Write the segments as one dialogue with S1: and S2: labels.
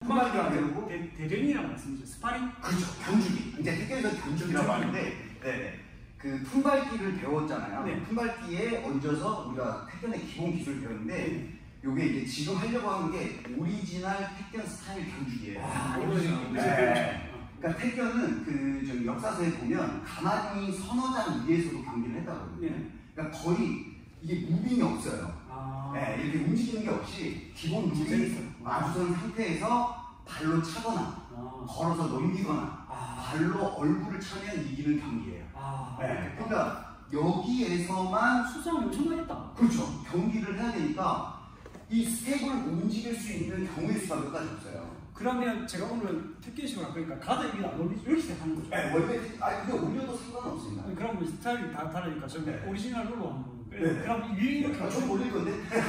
S1: 품발기가 아니고 대전이라고 말씀이죠. 스파링?
S2: 그렇죠. 견주기. 이제 태권에서 견주기라고 하는데, 네. 그 품발기를 배웠잖아요.
S1: 네.
S2: 품발기에 얹어서 우리가 태권의 기본 기술을 배웠는데,
S1: 네.
S2: 요게 이제 지금 하려고 하는 게 오리지널 태권 스타일 견주기예요.
S1: 아, 오리지널.
S2: 네. 그러니까 태권은 그 저기 역사서에 보면 가만히 서너 장 위에서도 경기를 했다거든요.
S1: 네.
S2: 그러니까 거의 이게 무빙이 없어요.
S1: 아.
S2: 네, 이렇게 움직이는 게 없이 기본 무빙이 마주선 상태에서 발로 차거나 걸어서 넘기거나 발로 얼굴을 차면 이기는 경기예요. 네, 그러니까 여기에서만
S1: 수상이 엄청나겠다.
S2: 그렇죠. 경기를 해야 되니까 이 스텝을 움직일 수 있는 경우의 수가 몇 가지 없어요.
S1: 그러면 제가 오늘 특기식으로 그러니까 가드 여기 안 올리죠? 이렇게 시작하는 거죠?
S2: 네, 원래 근데 올려도 상관없습니다.
S1: 그럼 스타일이 다 다르니까 저는
S2: 네.
S1: 오리지널로 한번.
S2: 네.
S1: 그럼 이렇게
S2: 좀 올릴 건데.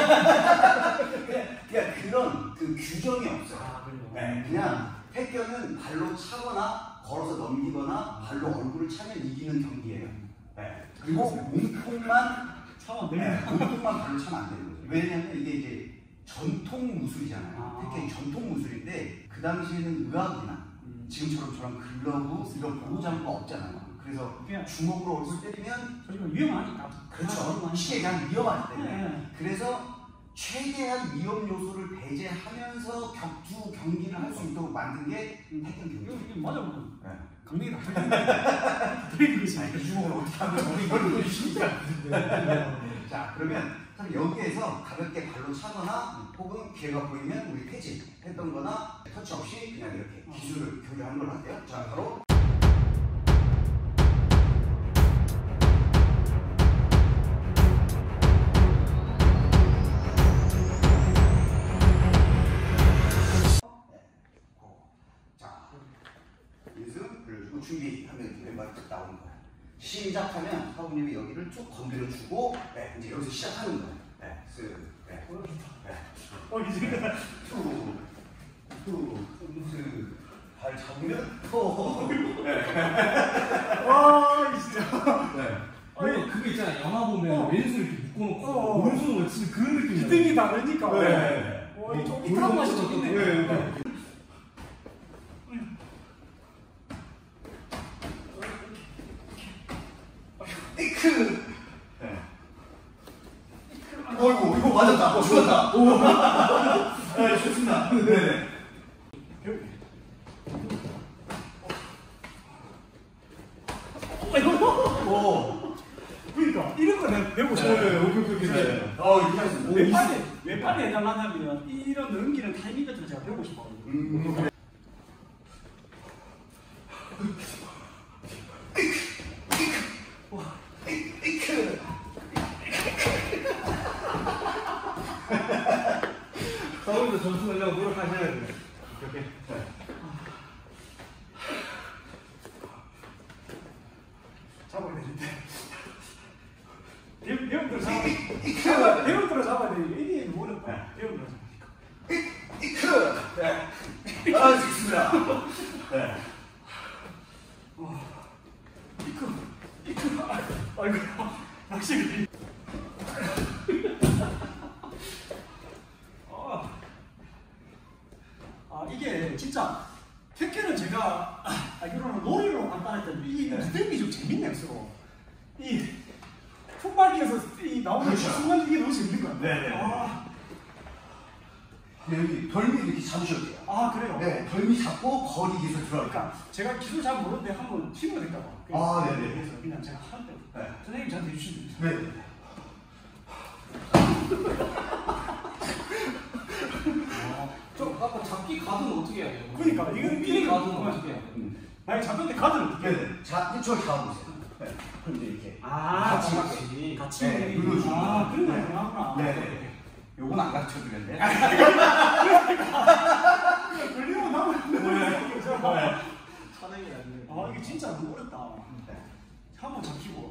S2: 그냥 그런 그 규정이 없어요.
S1: 아, 그래요?
S2: 네, 그냥 태권은 발로 차거나 걸어서 넘기거나 발로 얼굴을 차면 이기는 경기예요. 네. 그리고 몸통만
S1: 차면
S2: 네, 몸통만 발로 차면 안 되는 거죠. 왜냐면 이게 이제 전통 무술이잖아요. 태권이 전통 무술인데 그 당시에는 의학이나 지금처럼 저런 글러브 이런 보호장구가 없잖아요. 그래서 그냥 주먹으로 얼굴 때리면
S1: 저희가 위험하니까.
S2: 그렇죠. 시에 그냥 위험하기 때문에.
S1: 네.
S2: 그래서 최대한 위험 요소를 배제하면서 격투 경기를 할 수 있도록 만든 게 태권 경기.
S1: 이게 맞아, 맞아.
S2: 네.
S1: 강력이다. 들리는 거지.
S2: 그 주먹을 어떻게 하면 이걸 보여주시니까. 자, 그러면 여기에서 가볍게 발로 차거나 혹은 기회가 보이면 우리 태질 했던 거나 터치 없이 그냥 이렇게 기술을 교류하는 걸로 할게요. 자, 바로. 준비하면 이렇게 왼발이 딱 나오는 거예요. 시작하면 사부님이 여기를 쭉 건드려주고, 네, 이제 여기서 시작하는 거예요. 네, 쓱, 네,
S1: 이제
S2: 쓱, 발 잡으면 또,
S1: 와, 진짜.
S2: 네.
S3: 아니, 그거 있잖아. 영화 보면 왼손 이렇게 묶어놓고 오른손으로 치는 그런 느낌이야.
S1: 기등이 다르니까.
S2: 네.
S1: 이 쫄깃한 맛이 좀 있네.
S2: 이크! 네. 어이구, 이거 맞았다. 죽었다. 오. 네, 좋습니다. 네.
S1: 오. 그러니까 이런 거 내가 배우고 싶어요.
S2: 이렇게 하겠습니다.
S1: 왜 빨리 해달라냐면 이런 넘기는 타이밍 같은 거 제가 배우고 싶어요.
S3: 서울도 점수 내려고 노력하셔야 돼요. 이렇게.
S1: 잡아야 되는데. 배우들을 잡아야 되니까 이게 너무 어렵다. 배우들을 잡으니까.
S2: 네. 아, 좋습니다. 네.
S1: 아이고, 확실히. 이게 진짜 태권은 제가 알기로는 놀이로 간단했던 이 무대기 좀 재밌네요, 서로. 이 풋발기에서 이 나오는
S2: 그렇죠.
S1: 순간 이게 너무 재밌는 것 같아요.
S2: 네네. 여기 덜미 이렇게 잡으셔도 돼요.
S1: 아, 그래요?
S2: 네, 덜미 잡고 거리 기술 들어갈까.
S1: 그러니까 제가 기술 잘 모르는데 한번 튀면 될까 봐.
S2: 아, 네네.
S1: 그래서 그냥 제가 할 때.
S2: 네.
S1: 선생님 저한테 해주시면 됩니다.
S2: 네.
S3: 아까 잡기 가드는 어떻게 해야 돼요?
S1: 그러니까 이거는
S3: 이 가드는 어떻게 해야 돼요?
S1: 아니 잡는데 가드는 어떻게 해요?
S2: 네네. 자, 저 잡아보세요. 네. 그럼 이제 이렇게.
S1: 같이.
S2: 네, 눌러주고.
S1: 아, 그런 거 하구나.
S2: 네네. 요건 안 가르쳐 드렸네.
S1: 걸리면 나오는
S3: 차량이 아니에요.
S1: 아, 이게 진짜 너무 어렵다.
S2: 네.
S1: 한번 잡히고.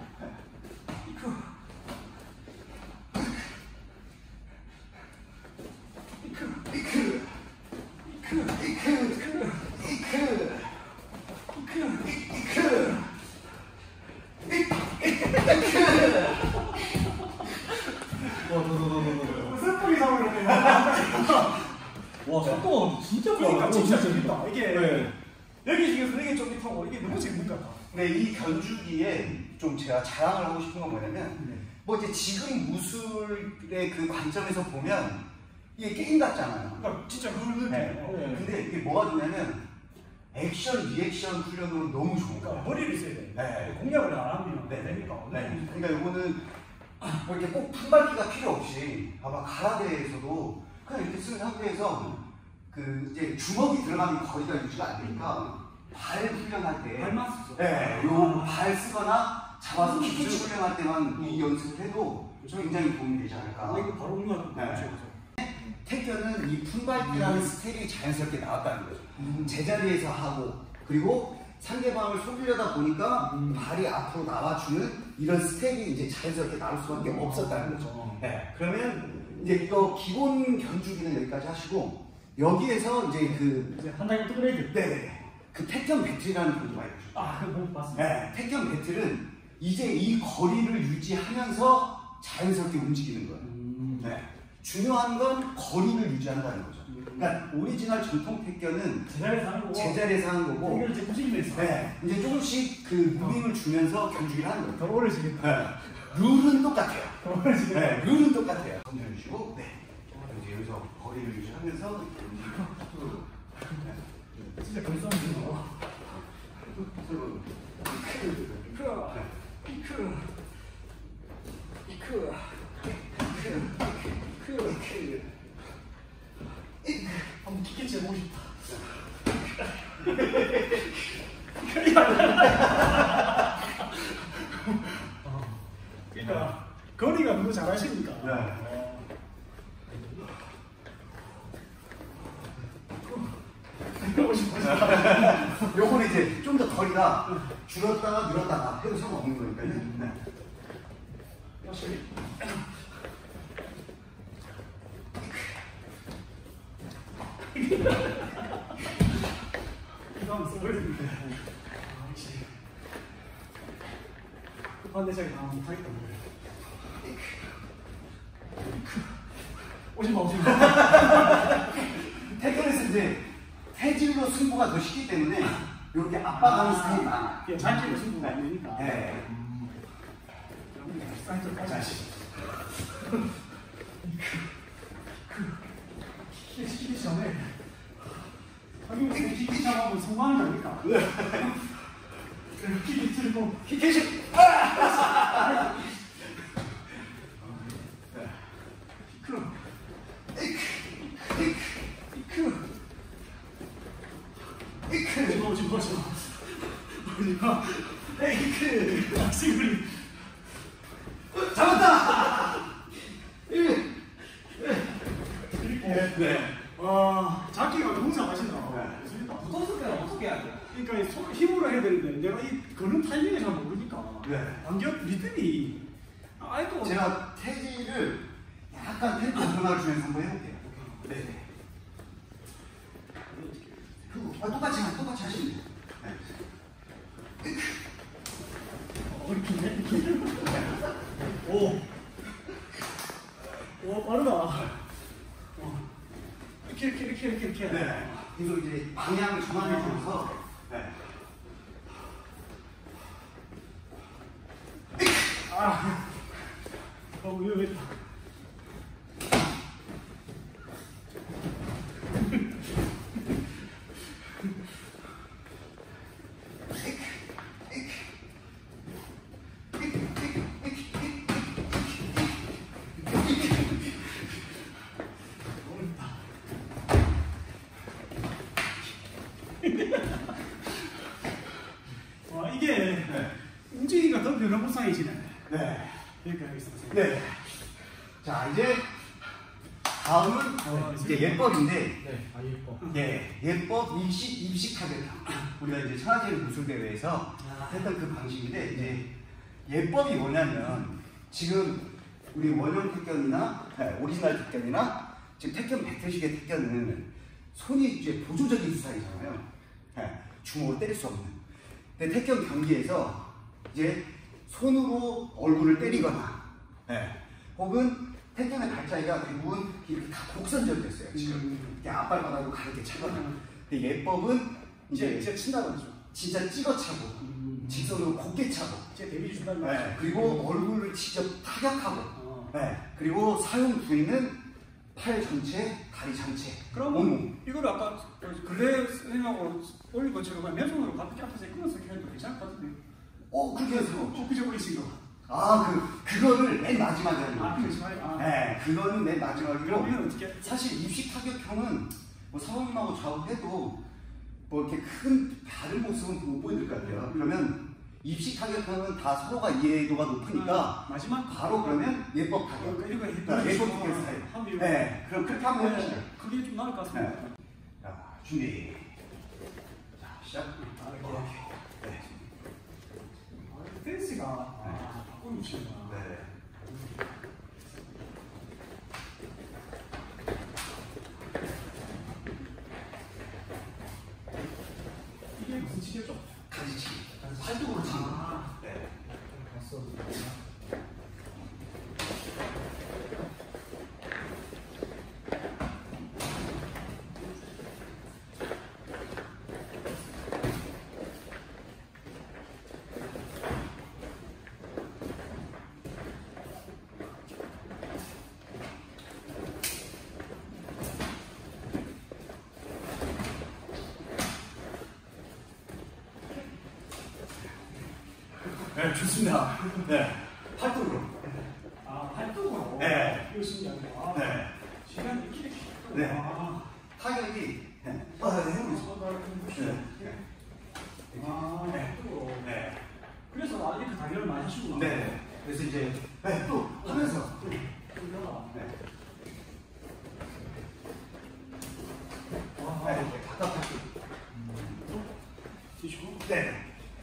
S1: 슬프게 잡으려네.
S3: 와 속도가 진짜 빠르다.
S1: 그러니까 진짜 재밌다. 이게
S3: 네.
S1: 여기 중에서 이게 좀 타고 이게 너무 재밌는 것 같아.
S2: 네, 이 견주기에 좀 제가 자랑을 하고 싶은 건 뭐냐면
S1: 네.
S2: 뭐 이제 지금 무술의 그 관점에서 보면 이게 게임 같잖아요.
S1: 그러니까 진짜 그런 느낌.
S2: 네. 근데 이게 뭐가 좋냐면 액션, 리액션 훈련으로 너무 좋은
S1: 그러니까
S2: 거예요.
S1: 머리를 써야 돼.
S2: 네.
S1: 공략을 안 하면
S2: 네.
S1: 되니까.
S2: 네. 그러니까 이거는 뭐 이렇게 꼭 품밟기가 필요 없이 봐봐 가라데에서도 그냥 이렇게 쓴 상태에서 그 이제 주먹이 들어가는 거리가 유지가 안 되니까 발 훈련할 때
S1: 발만 쓰죠.
S2: 네, 요 발 쓰거나 잡아서 킥키치 훈련할 때만 이 연습을 해도 굉장히 도움이 되지 않을까.
S1: 이거 바로 공략.
S2: 네. 태견은 이 품밟기라는 스텝이 자연스럽게 나왔다는 거죠. 제자리에서 하고 그리고 상대방을 속이려다 보니까 발이 앞으로 나와주는 이런 스텝이 이제 자연스럽게 나올 수밖에 없었다는 거죠. 네. 그러면 이제 이거 기본 견주기는 여기까지 하시고 여기에서 이제 그
S1: 이제 한 단계 업그레이드.
S2: 네네 그 태견 배틀이라는 견주가 있죠.
S1: 아, 그거 봤습니다.
S2: 네, 태견 배틀은 이제 이 거리를 유지하면서 자연스럽게 움직이는 거예요. 네. 중요한 건 거리를 유지한다는 거죠. 그러니까 오리지널 전통 태견은
S1: 제자리에서 하는 거고.
S2: 제자리에서 하는 거고,
S1: 이걸 이제 움직이면서.
S2: 네, 이제 조금씩 그 무빙을 주면서 견주기를 하는 거예요.
S1: 더 어려지겠다.
S2: 네. 룰은 똑같아요.
S1: 더 어려지겠다.
S2: 네, 룰은 똑같아요. 던져주시고, 네. 이제 여기서 거리를 유지하면서 이렇게 움직이고.
S1: 진짜 벌써는 거. 한번 킥캐치 해보고 싶다. 그러니까 거리가 너무 잘하시니까.
S2: 네.
S1: 해보고 싶어.
S2: 요거는 이제 좀 더 거리가 줄었다가 늘었다가 해도 상관없는 거니까요. 네.
S1: 확실히. 이거 한번 써버렸는데. 아, 역시. 급한 대장이 나오면 못하겠다. 오지마, 오지마.
S2: 태권에서 이제 태질로 승부가 더 쉽기 때문에 이렇게 압박하는 스타일이 많아요.
S1: 자기로 승부가 안 되니까.
S2: 네.
S1: 사이트까지 하시. 시키기 전에 한국에서 키키 잡아보면 성공하는 거 아닙니까? 키키 들고
S2: 키켓이
S1: 오지마. 에이크 학생들이
S2: 잡았다.
S1: 이렇게.
S2: 네.
S1: 와, 잡기가 너무 잘하신다.
S3: 붙었을 때는 어떻게 해야 돼?
S1: 그러니까 이 힘으로 해야 되는데 내가 이 그런 타이밍을 잘 모르니까
S2: 네.
S1: 완전 리듬이 아이고
S2: 제가 태질을 약간 템포 변화를 주면서 한번 해볼게요. 네. 똑같이 하시면 돼요. 네.
S1: 이렇게 오 빠르다. 이렇게.
S2: 네. 그래서 이제 방향을 전환해 주면서 네.
S1: 위험했다. 와, 이게 움직이기가 더 변화무쌍해지네.
S2: 네.
S1: 그러니까 여기서 보세요.
S2: 네. 자, 이제 다음은 이제 예법인데,
S3: 네, 아 예뻐.
S2: 예, 예법 입식 타격형. 우리가 이제 천하제일 무술대회에서 했던 그 방식인데, 이제 예법이 뭐냐면, 지금 우리 원형 태견이나, 오리지널 태견이나, 지금 태견 배틀식의 태견은 손이 이제 보조적인 수사이잖아요. 주먹으로 때릴 수 없는. 근데 태견 경기에서 이제 손으로 얼굴을 때리거나, 혹은 태견의 발자기가 대부분 이렇게 다 곡선적이었어요. 지금 이렇게 앞발바닥으로 가르게 차거나. 근데 예법은 이제
S1: 친다고 하죠.
S2: 진짜 찍어차고 직선으로 곱게 차고.
S1: 제 데뷔 준다는
S2: 네. 그리고 얼굴을 직접 타격하고. 네. 그리고 사용 부위는 팔 전체, 다리 전체.
S1: 그러면 이걸 아까 근래 선생님하고 올린 것처럼 그냥 맨손으로 가볍게 앞에서 끊어서 해도 괜찮을 것 같은데.
S2: 그렇게 해서.
S1: 그저 올리신 거.
S2: 그거를 맨 마지막에 하는 거예요.
S1: 그렇지 말이야.
S2: 네, 그거는 맨 마지막이고.
S1: 그러면 어떻게?
S2: 사실 입식 타격형은 뭐 사모님하고 좌우해도 뭐 이렇게 큰 다른 모습은 못 보여드릴 것 같아요. 그러면 입식 타격형은 다 서로가 이해도가 높으니까
S1: 마지막
S2: 바로 그러면 예법 타격.
S1: 이거
S2: 예법 타격 스타일. 네, 그럼 그렇게 한번 해보시죠.
S1: 그게 좀 나을 것 같습니다.
S2: 네. 자, 준비. 자, 시작. 네.
S1: 댄스가 바꾸는 치구나.
S2: 네.
S1: 이게 무슨 치겠죠?
S2: 가지치기. 활동으로 치는 거. 네.
S1: 봤어.
S2: 네, 좋습니다. 네. 활동으로.
S1: 활동으로?
S2: 네.
S1: 이거 신기하네.
S2: 네.
S1: 시간이 이렇게
S2: 네. 타격이. 네. 해보겠습니다.
S1: 활동으로.
S2: 네.
S1: 그래서 이렇게 단련을 많이 하시구나.
S2: 네. 그래서 이제 또 하면서.
S1: 네.
S2: 네.
S1: 와.
S2: 네. 이렇게 답답하게.
S1: 뒤시고.
S2: 네.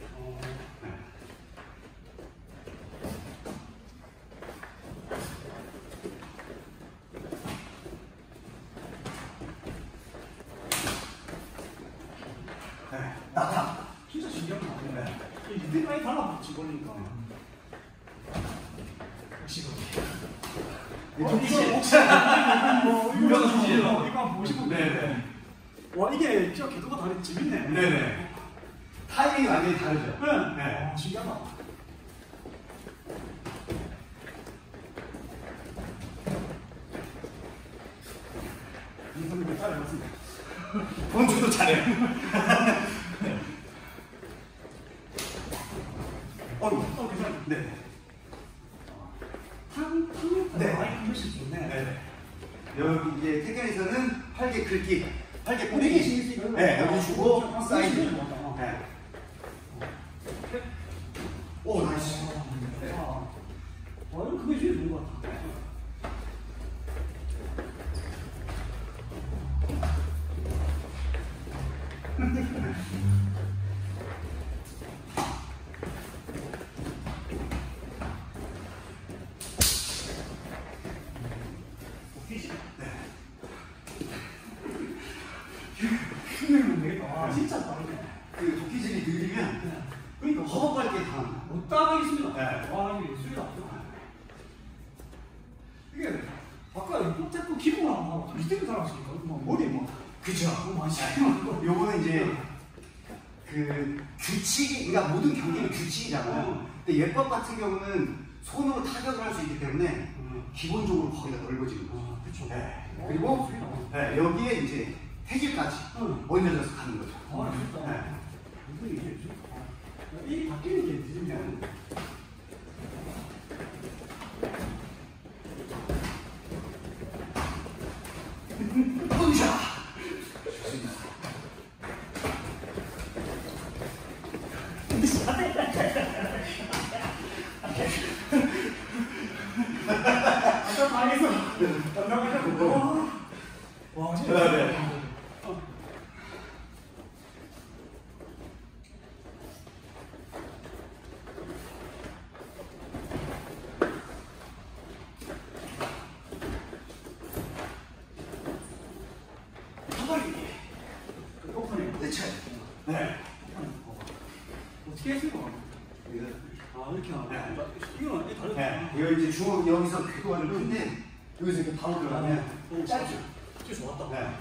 S2: 나타.
S1: 진짜 신기한 거 같네.
S2: 네.
S1: 이 리듬 많이 달라붙지 걸리니까. 역시
S2: 이거
S1: 혹시 이거 한번 보시고.
S2: 네네.
S1: 와 이게 진짜 궤도가 다르게 재밌네.
S2: 네네. 타이밍이 완전히 다르죠.
S1: 네.
S2: 네.
S1: 신기하다. 이 선생님 따라해봤습니다.
S2: 본주도 잘해요.
S1: 괜찮아요.
S2: 네.
S1: 네. 아이 훨씬 좋네.
S2: 네. 여기 이제 태견에서는 활개 긁기, 활개
S1: 이게
S2: 뿌리기.
S1: 신기해요.
S2: 네, 여기 주고 사이드.
S1: 사이드.
S2: 네. 오, 나이스. 네.
S1: 이거 그게 제일 좋은 것 같아. 힘내면 되겠다. 진짜 빠르네.
S2: 그 도끼질이 느리면 그러니까 허벅할게 다.
S1: 못 따라가겠습니다.
S2: 네.
S1: 와, 이게 예술이다. 이게 아까 이쪽도 기본을 안 하고 밑에도 달아가시니까 머리에 막
S2: 그죠.
S1: 너무 많이
S2: 요거는 이제 그 규칙이, 그러니까 모든 경기는 규칙이잖아요. 근데 예법 같은 경우는 손으로 타격을 할 수 있기 때문에 기본적으로 거기가 넓어지는 거죠.
S1: 그렇죠.
S2: 네. 그리고 네, 여기에 이제 태질까지 얹어져서 가는 거죠.
S1: 아, 진짜.
S2: 네.
S1: 이거 이게 이게 바뀌는 게 느리면
S2: 으쌰!
S1: 아까 방에서 와, 진짜.
S2: 네. 네.
S1: 어떻게 했을까? 이렇게 하나. 이거는 다르다.
S2: 네. 이거 이제 주먹 여기서 궤도가 좀 큰데 여기서 이렇게 바로 들어가면 짧죠.
S1: 진짜 좋았다.
S2: 네.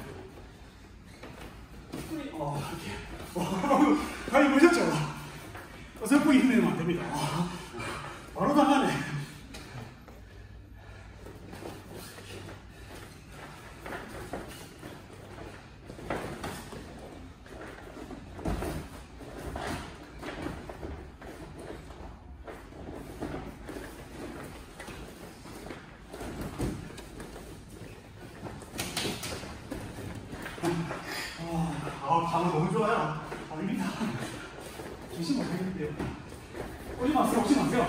S1: 이렇게. 아니, 보셨죠? 어설프게 힘내면 안 됩니다. 바로 당하네.
S2: 방금 너무 좋아요.
S1: 아닙니다. 조심 못하겠는데요. 오지 마세요, 오지 마세요.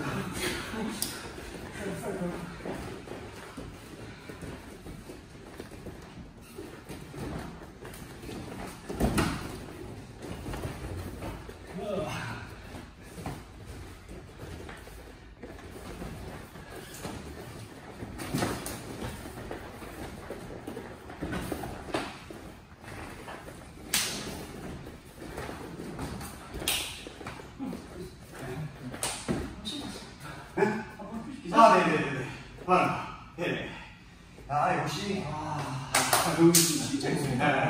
S2: 네네네. 네. 아, 역시. 너무 진짜 있습니다.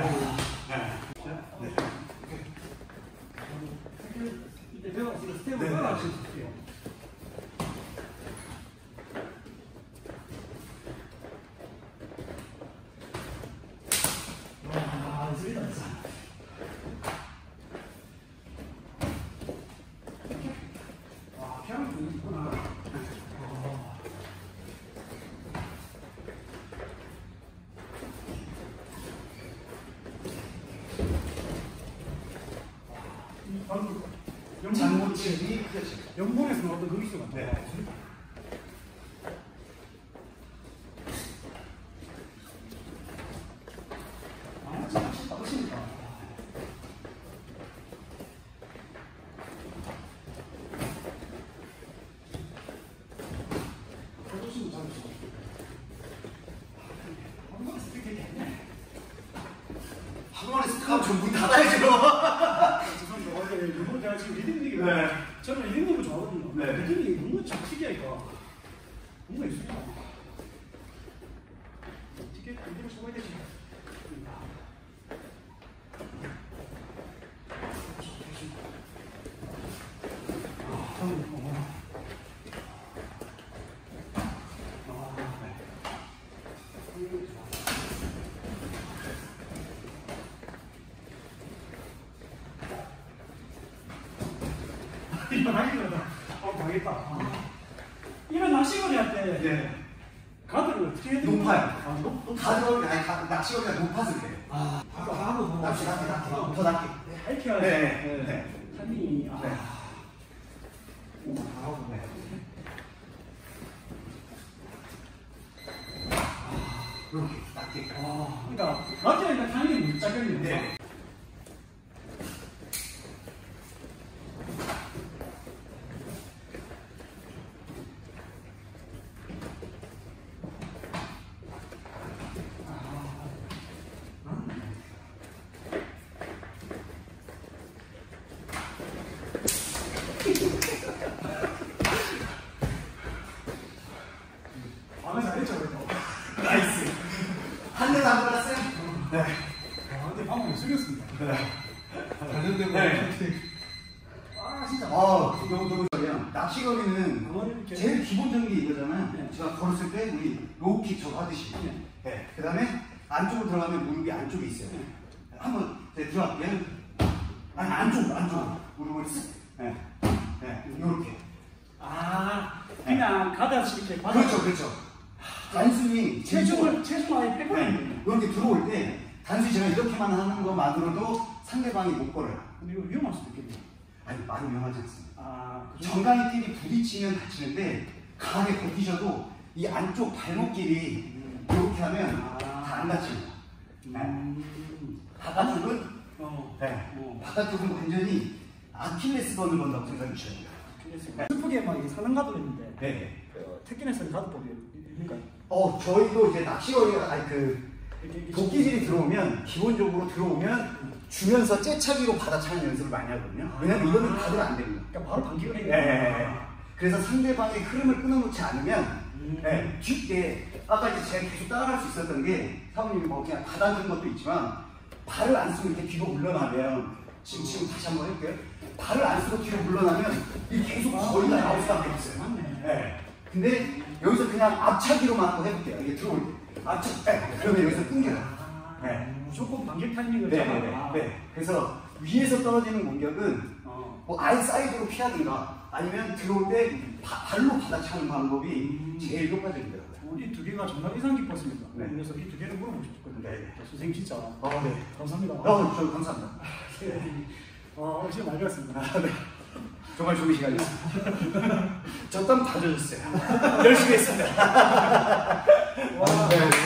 S1: 이때 배워서 스텝을 따라하실게요. 와, 소리다 진짜. 와, 피아노 좀 있구나.
S2: 장모집이
S1: 영봉에서 나왔던 그 기술 같아.
S2: 네.
S1: 아, 진짜 멋있다, 멋있다. 조심히 잡으시고. 한 번에 스틱 되게 했네.
S2: 한 번에 스탑 전문 닫아야죠.
S1: 죄송합니다. 어제 일본 제가 지금 리듬닉이
S2: 네.
S1: 저는 리듬닉을 좋아하거든요.
S2: 네.
S1: 리듬닉이 너무 참 특이하니까 뭔가 있습니다. 어떻게 리듬을 써야 되지? 이거 당기다. 당했다. 이런 낚시거리 할 때
S2: 네.
S1: 가드를 어떻게 해야 돼요?
S2: 높아요. 가드가 아니 낚시거리가 높아서 그래요.
S1: 하고
S2: 낚시 더 낮게.
S1: 이렇게 해야
S2: 네.
S1: 타이밍이
S2: 네. 이렇게 낮게.
S1: 그러니까 맞지 않으니까 타이밍이 못 잡겠네요.
S2: 네.
S1: 아, 잘했죠, 그래도.
S2: 나이스. 한 대도 안 받았어요? 네.
S1: 근데 방금 못 숙였습니다.
S3: 다른데
S2: 네.
S1: 아, 진짜.
S2: 너무 잘해요. 낚시거리는
S1: 그거를 이렇게.
S2: 제일 기본적인 게 이거잖아요.
S1: 네.
S2: 제가 걸었을 때 우리 로우킥 저거 하듯이.
S1: 네.
S2: 네. 그 다음에 안쪽으로 들어가면 무릎이 안쪽에 있어요.
S1: 네.
S2: 한번 들어갈게요. 아니, 안쪽으로. 무릎을 쓱. 네. 네. 요렇게.
S1: 그냥 가다시 이렇게 받아.
S2: 그렇죠. 단순히
S1: 체중을 아예
S2: 네.
S1: 빼버리는.
S2: 이렇게 들어올 때 단순히 제가 이렇게만 하는 것만으로도 상대방이 못 걸어요.
S1: 근데 이거 위험할 수도 있겠네요.
S2: 아니, 많이 위험하지 않습니다.
S1: 그죠?
S2: 정강이끼리 부딪히면 다치는데 강하게 버티셔도 이 안쪽 발목끼리 이렇게 하면 다 안 다칩니다. 바깥쪽은 바깥쪽은 완전히 아킬레스건을 건다고 생각해 주셔야 돼요.
S1: 슬프게 막 사랑가도 있는데
S2: 네.
S1: 테크네스는 가도법이 있을까요?
S2: 저희도 이제 낚시거리가 도끼질이 들어오면 기본적으로 들어오면 주면서 째차기로 받아차는 연습을 많이 하거든요. 왜냐면 이거는 가드가 안 됩니다.
S1: 그러니까 바로 반격을 해야
S2: 네. 그래서 상대방의 흐름을 끊어놓지 않으면 네, 뒤에 아까 이제 제가 계속 따라갈 수 있었던 게 사모님이 뭐 그냥 받아준 것도 있지만 발을 안 쓰고 이렇게 뒤로 물러나면 지금 다시 한번 해볼게요. 발을 안 쓰고 뒤로 물러나면 이게 계속 거리가 나올 수밖에 없어요.
S1: 맞네.
S2: 네. 근데 여기서 그냥 앞차기로만 한번 해볼게요. 이게 들어올 때 앞차, 네. 그러면 여기서 끊겨요. 네.
S1: 무조건 반격 타이밍을
S2: 네네네.
S1: 잡아.
S2: 네. 그래서 위에서 떨어지는 공격은 뭐 아예 사이드로 피하든가 아니면 들어올 때 발로 받아차는 방법이 제일 효과적이더라고요.
S1: 우리 두 개가 정말 인상 깊었습니다.
S2: 네.
S1: 그래서 이 두 개를 물어보고 싶었거든요.
S2: 네.
S1: 선생님 진짜
S2: 네.
S1: 감사합니다.
S2: 저 감사합니다.
S1: 지금 알겠습니다.
S2: 네. 정말 좋은 시간이었습니다. 저땀 다 젖었어요. 열심히 했습니다.
S1: 와,
S2: 네.